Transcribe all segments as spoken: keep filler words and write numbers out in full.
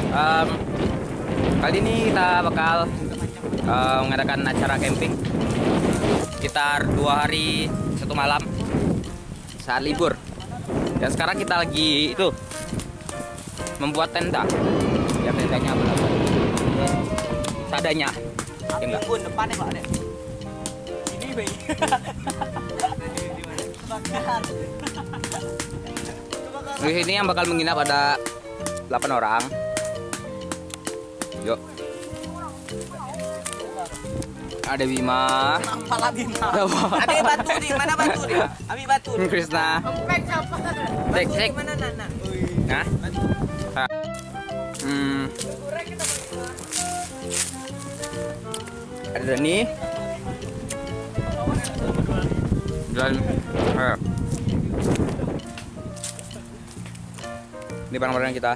Um, kali ini kita bakal uh, mengadakan acara camping sekitar dua hari satu malam saat libur. Dan sekarang kita lagi itu membuat tenda. Ya tendanya berapa? Seadanya. Ya enggak. Pun depannya Pak Dek. Ini bayi. Di sini yang bakal menginap ada delapan orang. Yuk. Ada Bima. Kepala Bima. Abi batu di mana batu di? Abi batu. Krisna. Cek cek. Mana Nana? Nah. Hmm. Ada Dani. Dan eh. Ini barang-barang kita.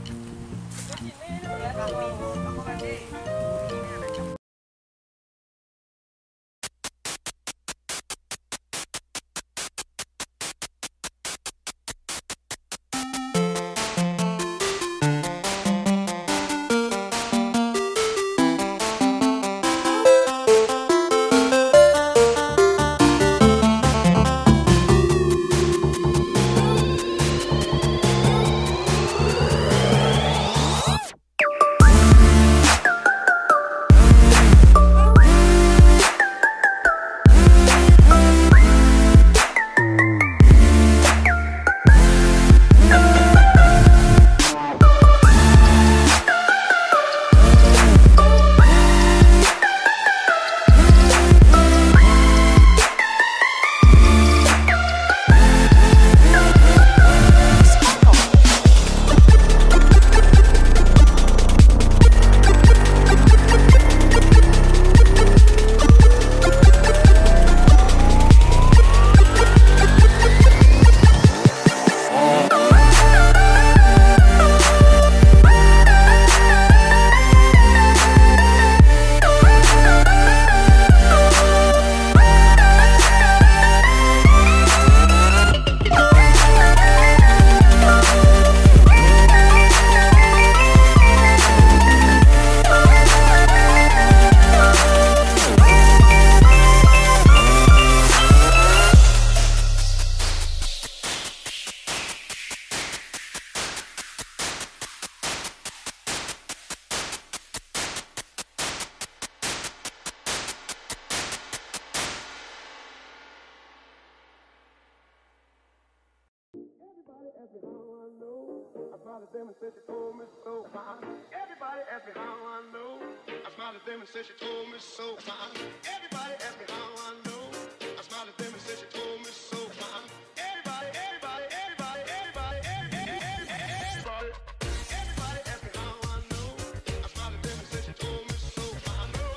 Everybody ask me how I know. I smiled at them and said she told me so. Everybody ask me how I know. I smiled at them and said she told me so. Everybody, everybody, everybody, everybody, everybody, everybody, everybody ask me how I know. I smiled at them and said she told me so. I know,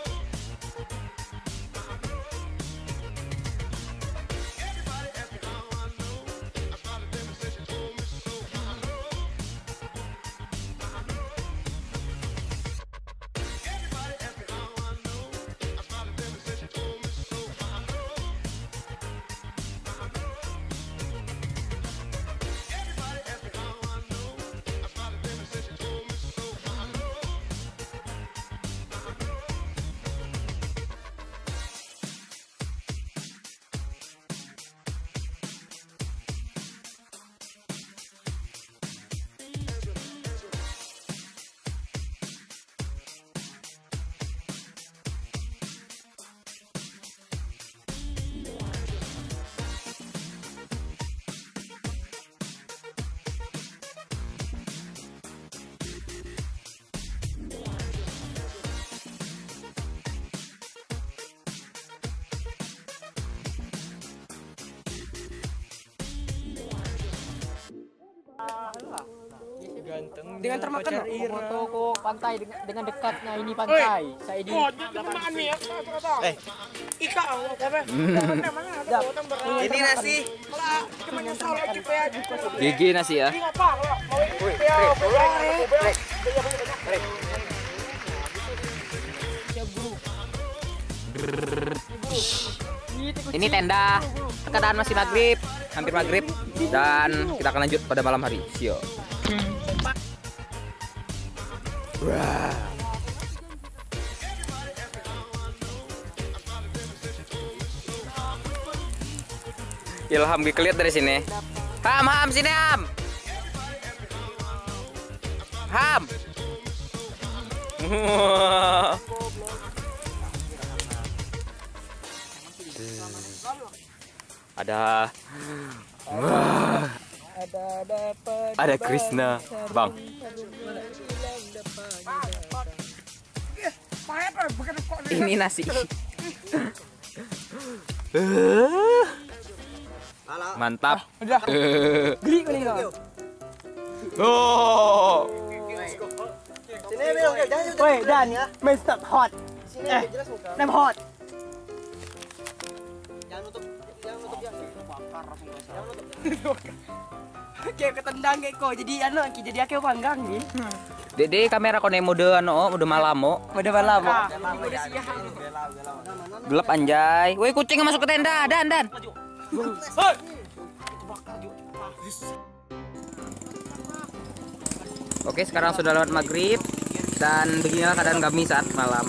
I know. Everybody ask me how I know. I smiled at them and said she told me so. I know. Dengan termakan foto ke pantai dengan, dengan dekatnya ini pantai. Saya di Eh, Ika ini nasi. Gigi nasi ya. Ini tenda. Keadaan masih maghrib, hampir maghrib, dan kita akan lanjut pada malam hari. Sio. Wah. Ilham gak lihat dari sini. Ham, Ham, sini Ham. Ham. Ada. Wah. Ada Krishna, Bang. Ini nasi. Mantap. Geli kali kau. Oh. Sini bilang jangan jangan. Woi, Dan ya. Mister Hot. Sini Eh. jelas muka. Nem hot. Jangan nutup jangan nutup ya. Jangan nutup. Kayak ketendang kayak kau. Jadi anu jadi akeh panggang ni. Dede kamera kone mode anu, mode malam mo. Pada malam. Gelap anjay. Woi, kucing masuk ke tenda. Dan, Dan. Oke, sekarang sudah lewat maghrib dan beginilah keadaan kami saat malam.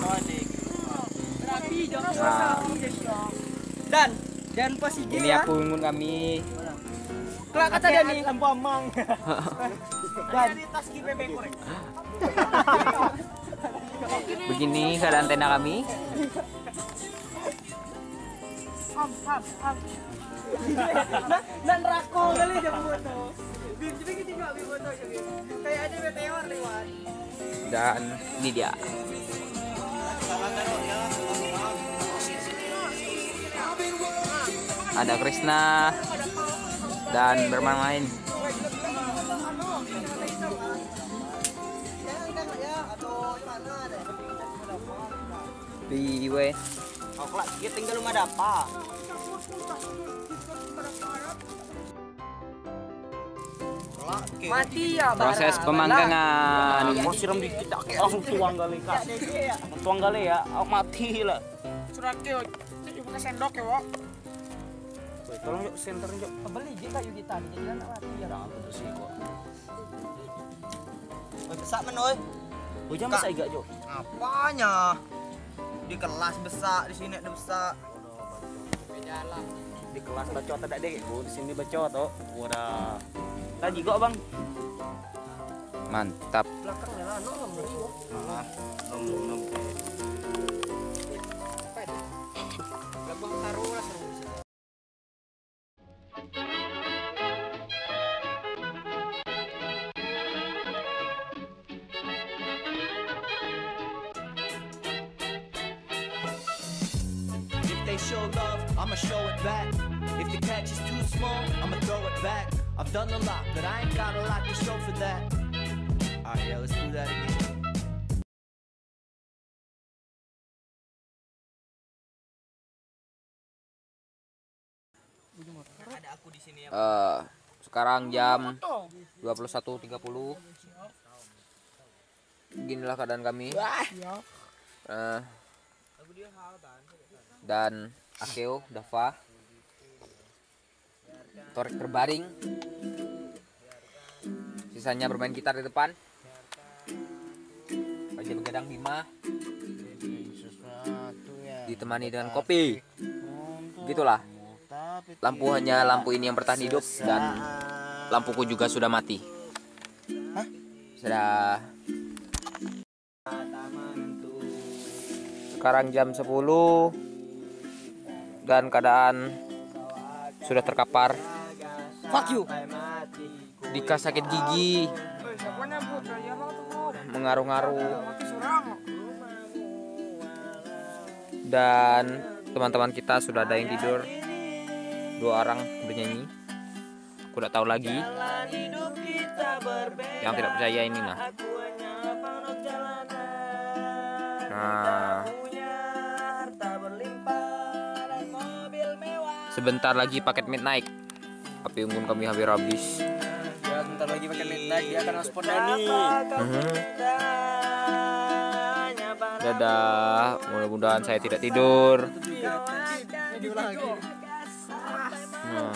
Nah, Dan jangan pas I G ini ya. aku bangun kami. Kelak kata dia nih lampu amang. Dan Begini keadaan tenda kami. dan rako kali dia foto. Bim jadi kita enggak ambil foto jadi. Kayak ada meteor lewat. Dan ini dia. Ada Krishna dan bermain-main. Di we. Oh, kelak dia tinggal rumah ada apa? Mati ya Proses pemanggangan. Mau siram dikit kayak langsung tuang kali kak. Tuang kali ya, aku mati lah. Surat ke yuk pakai sendok ya, Wak. Tolong yuk center yuk. Beli kita yuk kita jadi anak mati ya. Bersih kok. Oi, besak men oi. Oh, jangan besak igak, Jo. Apanya? Di kelas besak, di sini ada besak. Di kelas bacot ada dek, di sini bacot oh. Wadah. Tadi kok, Bang. Mantap. Belakangnya lah, nom nom. Malah nom nom. Gabung taruh lah seru. If they show love, I'ma show it back. If the catch is too small, I'ma throw it back. I've done a lot, but I ain't got a lot to show for that. Alright, yeah, let's do that again. Eh, sekarang jam dua puluh satu tiga puluh. Beginilah keadaan kami. Eh, dan Akeo, Dava, Torik terbaring. Sisanya bermain gitar di depan. Baja begadang Bima. Ditemani dengan kopi. Gitulah. Lampu hanya lampu ini yang bertahan hidup dan lampuku juga sudah mati. Sudah. Sekarang jam sepuluh dan keadaan sudah terkapar. Fuck you. Dika sakit gigi, mengaruh-ngaruh, dan teman-teman kita sudah ada yang tidur. Dua orang bernyanyi. Aku tidak tahu lagi. Yang tidak percaya ini nah. Nah. Sebentar lagi paket midnight. Api unggun kami hampir habis. Ya, bentar lagi pakai midnight dia akan hotspot Dani. Mhm. Dadah, mudah-mudahan saya tidak tidur. Nah.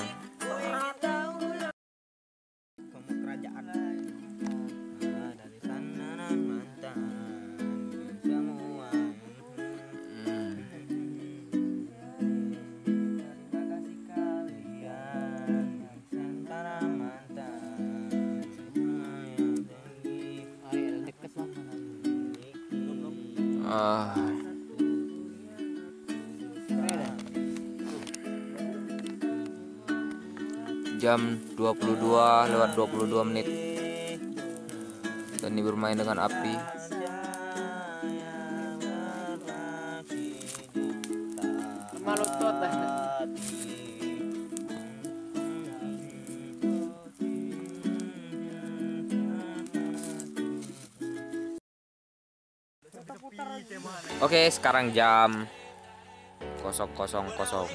Kamu kerajaan. Dari sana nan mantan. Ah. Jam dua puluh dua lewat dua puluh dua menit. Dan ini bermain dengan api. Malutot dah. Oke, sekarang jam kosong kosong kosong.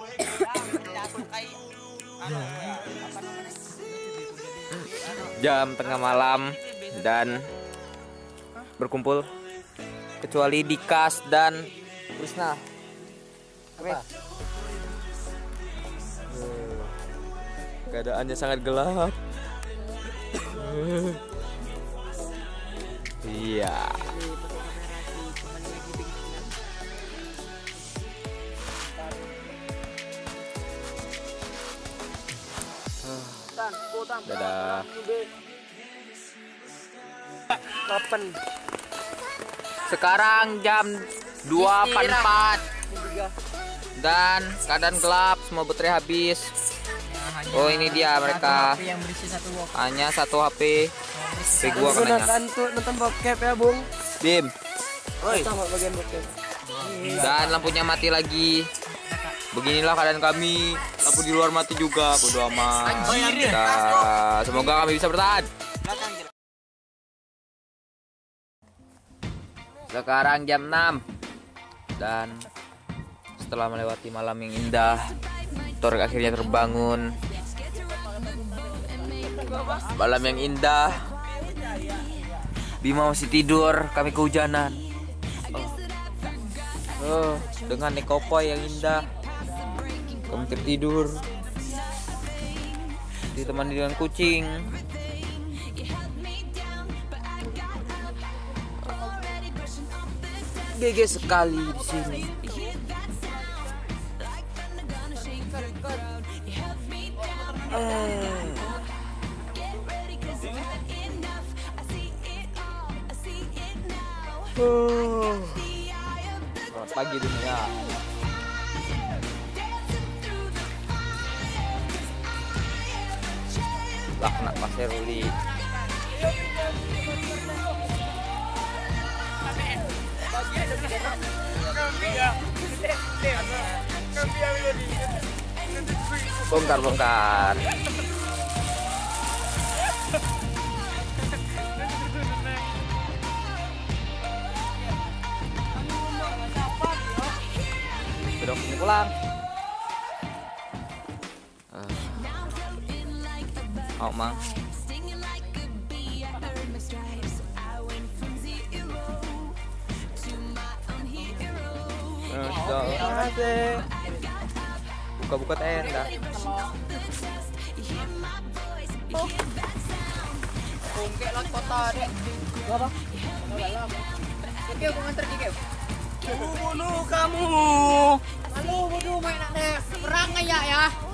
Jam tengah malam dan berkumpul kecuali Dikas dan Krisna. Apa? Keadaannya sangat gelap. Iya. Dadah. Kapan? Sekarang jam dua empat puluh empat dan keadaan gelap, semua baterai habis. Oh, ini dia mereka. Yang berisi satu box. Hanya satu H P. H P gua kenanya. Gunakan untuk nonton bokep ya, Bung. Bim. Oi. Sama bagian bokep. Dan lampunya mati lagi. Beginilah keadaan kami. Lampu di luar mati juga. Bodo amat. Dah. Semoga kami bisa bertahan. Sekarang jam enam. Dan setelah melewati malam yang indah, Thor akhirnya terbangun. Malam yang indah. Bima masih tidur, kami kehujanan. Oh, dengan nekopoi yang indah. Kami tertidur. Ditemani dengan kucing. G G sekali di sini. Eh. Oh. Selamat pagi dunia. Lah kena pasir uli. Bongkar bongkar. Sudah pulang. Uh. Oh, Mang. Buka-buka tenda. Bungkek lot kota deh. Apa? Oke, aku nganter dikit. Bunuh kamu. Halo, bodoh main aneh. Perang aja ya.